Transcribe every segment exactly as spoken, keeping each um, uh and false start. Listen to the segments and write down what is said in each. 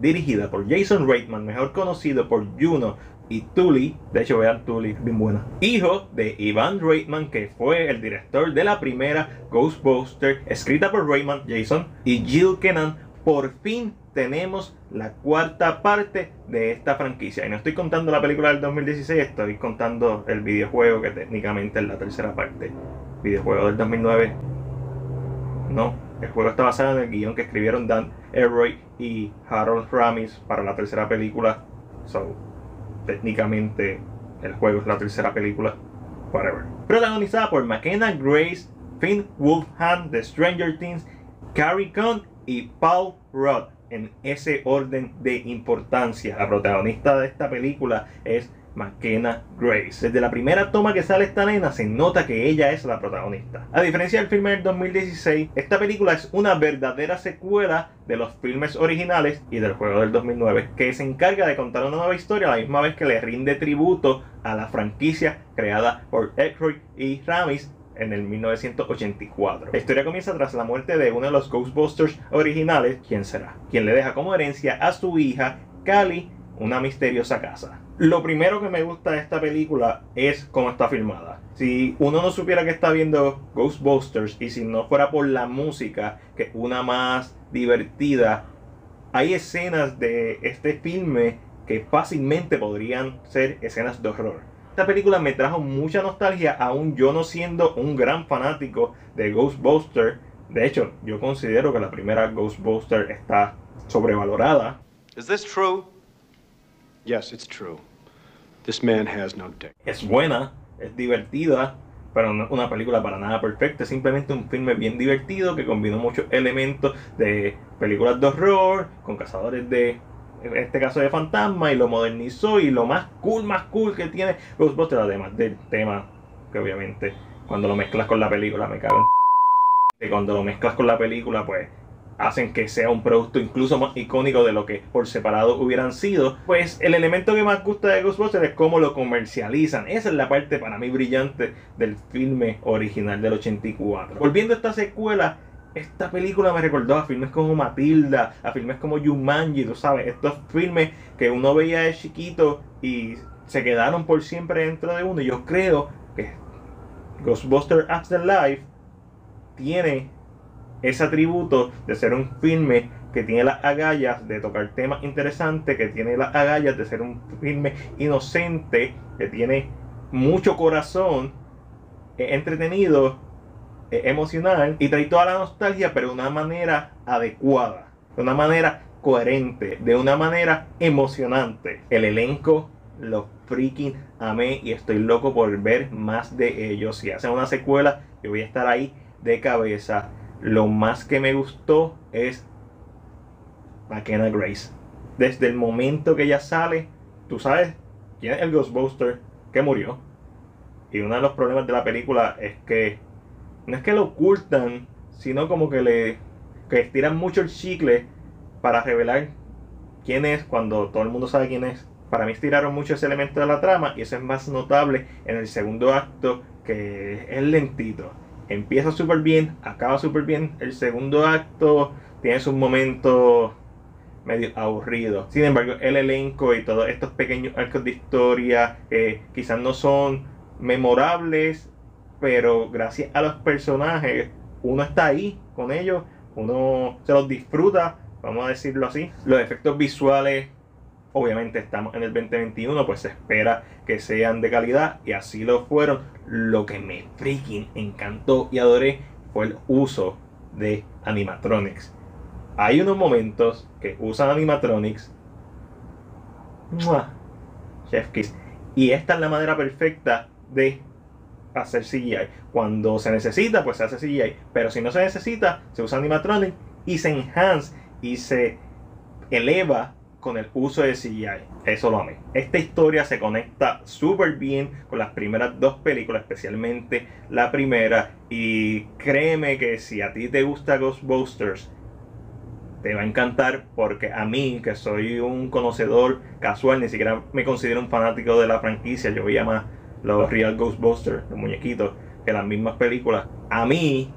dirigida por Jason Reitman, mejor conocido por Juno y Tully. De hecho, vean Tully, bien buena. Hijo de Ivan Reitman, que fue el director de la primera Ghostbusters, escrita por Reitman, Jason y Jill Kennan. Por fin tenemos la cuarta parte de esta franquicia. Y no estoy contando la película del dos mil dieciséis, estoy contando el videojuego, que técnicamente es la tercera parte. Videojuego del dos mil nueve. No, el juego está basado en el guión que escribieron Dan Aykroyd y Harold Ramis para la tercera película. So, técnicamente el juego es la tercera película. Whatever. Protagonizada por McKenna Grace, Finn Wolfhard de Stranger Things, Carrie Coon y Paul Rudd, en ese orden de importancia. La protagonista de esta película es McKenna Grace. Desde la primera toma que sale esta nena se nota que ella es la protagonista. A diferencia del filme del dos mil dieciséis, esta película es una verdadera secuela de los filmes originales y del juego del dos mil nueve, que se encarga de contar una nueva historia a la misma vez que le rinde tributo a la franquicia creada por Aykroyd y Ramis en el mil novecientos ochenta y cuatro. La historia comienza tras la muerte de uno de los Ghostbusters originales. ¿Quién será? Quien le deja como herencia a su hija, Cally, una misteriosa casa. Lo primero que me gusta de esta película es cómo está filmada. Si uno no supiera que está viendo Ghostbusters y si no fuera por la música, que es una más divertida, hay escenas de este filme que fácilmente podrían ser escenas de horror. Esta película me trajo mucha nostalgia, aún yo no siendo un gran fanático de Ghostbusters. De hecho, yo considero que la primera Ghostbusters está sobrevalorada. Is this true? Yes, it's true. This man has no dick. Es buena, es divertida, pero no es una película para nada perfecta. Es simplemente un filme bien divertido que combinó muchos elementos de películas de horror con cazadores de, en este caso, de fantasmas, y lo modernizó. Y lo más cool, más cool que tiene Ghostbusters, además del tema, que obviamente cuando lo mezclas con la película me cago en... que cuando lo mezclas con la película, pues hacen que sea un producto incluso más icónico de lo que por separado hubieran sido. Pues el elemento que más gusta de Ghostbusters es cómo lo comercializan. Esa es la parte para mí brillante del filme original del ochenta y cuatro. Volviendo a esta secuela, esta película me recordó a filmes como Matilda, a filmes como Jumanji, tú sabes, estos filmes que uno veía de chiquito y se quedaron por siempre dentro de uno. Y yo creo que Ghostbusters Afterlife tiene ese atributo de ser un filme que tiene las agallas de tocar temas interesantes, que tiene las agallas de ser un filme inocente, que tiene mucho corazón, es entretenido, es emocional y trae toda la nostalgia, pero de una manera adecuada, de una manera coherente, de una manera emocionante. El elenco lo freaking amé y estoy loco por ver más de ellos. Si hacen una secuela, yo voy a estar ahí de cabeza. Lo más que me gustó es McKenna Grace. Desde el momento que ella sale, tú sabes quién es el Ghostbuster que murió. Y uno de los problemas de la película es que no es que lo ocultan, sino como que le que estiran mucho el chicle para revelar quién es cuando todo el mundo sabe quién es. Para mí estiraron mucho ese elemento de la trama y eso es más notable en el segundo acto, que es lentito. Empieza súper bien, acaba súper bien. El segundo acto tiene sus momentos medio aburridos. Sin embargo, el elenco y todos estos pequeños arcos de historia que quizás no son memorables, pero gracias a los personajes uno está ahí con ellos, uno se los disfruta, vamos a decirlo así. Los efectos visuales, obviamente estamos en el veinte veintiuno, pues se espera que sean de calidad y así lo fueron. Lo que me freaking encantó y adoré fue el uso de animatronics. Hay unos momentos que usan animatronics, ¡mua!, chef kiss, y esta es la manera perfecta de hacer C G I. Cuando se necesita, pues se hace C G I, pero si no se necesita, se usa animatronics y se enhance y se eleva con el uso de C G I. Eso lo amé. Esta historia se conecta súper bien con las primeras dos películas, especialmente la primera, y créeme que si a ti te gusta Ghostbusters te va a encantar, porque a mí, que soy un conocedor casual, ni siquiera me considero un fanático de la franquicia, yo veía más los Real Ghostbusters, los muñequitos, que las mismas películas. A mí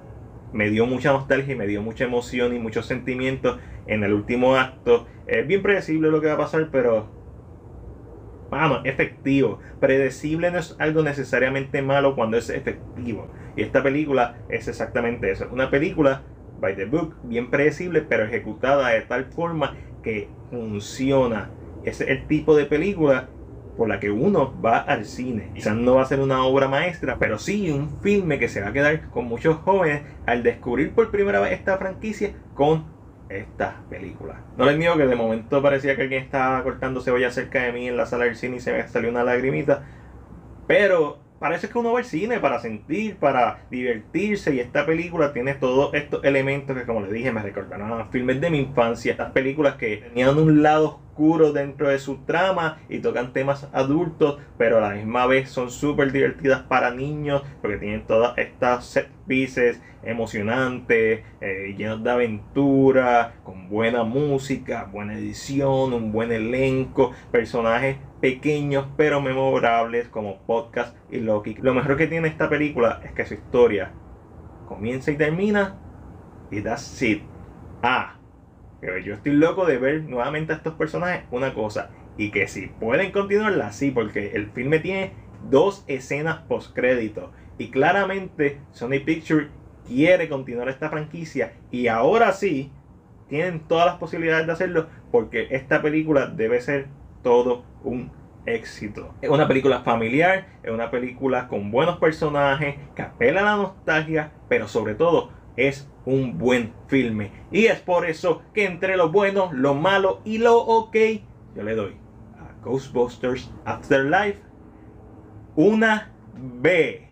me dio mucha nostalgia y me dio mucha emoción y muchos sentimientos en el último acto. Es bien predecible lo que va a pasar, pero mano, efectivo. Predecible no es algo necesariamente malo cuando es efectivo. Y esta película es exactamente eso. Una película by the book, bien predecible, pero ejecutada de tal forma que funciona. Ese es el tipo de película por la que uno va al cine. Quizás no va a ser una obra maestra, pero sí un filme que se va a quedar con muchos jóvenes al descubrir por primera vez esta franquicia con esta película. No les niego que de momento parecía que alguien estaba cortando cebolla cerca de mí en la sala del cine y se me salió una lagrimita, pero parece que uno va al cine para sentir, para divertirse, y esta película tiene todos estos elementos que, como les dije, me recordaron a filmes de mi infancia. Estas películas que tenían un lado oscuro dentro de su trama y tocan temas adultos, pero a la misma vez son súper divertidas para niños porque tienen todas estas set pieces emocionantes, eh, llenos de aventura, con buena música, buena edición, un buen elenco, personajes pequeños pero memorables como Podcast y Loki. Lo mejor que tiene esta película es que su historia comienza y termina y that's it. Ah, pero yo estoy loco de ver nuevamente a estos personajes, una cosa, y que si pueden continuarla, sí, porque el filme tiene dos escenas post crédito y claramente Sony Pictures quiere continuar esta franquicia, y ahora sí tienen todas las posibilidades de hacerlo porque esta película debe ser todo un éxito. Es una película familiar, es una película con buenos personajes, que apela a la nostalgia, pero sobre todo es un buen filme. Y es por eso que entre lo bueno, lo malo y lo ok, yo le doy a Ghostbusters Afterlife una B.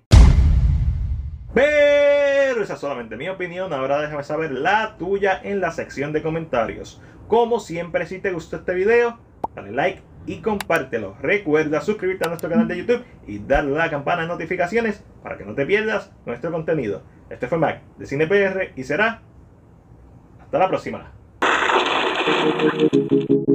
Pero esa es solamente mi opinión. Ahora déjame saber la tuya en la sección de comentarios. Como siempre, si te gustó este video, dale like y compártelo. Recuerda suscribirte a nuestro canal de YouTube y darle a la campana de notificaciones para que no te pierdas nuestro contenido. Este fue Mac de Cine P R y será hasta la próxima.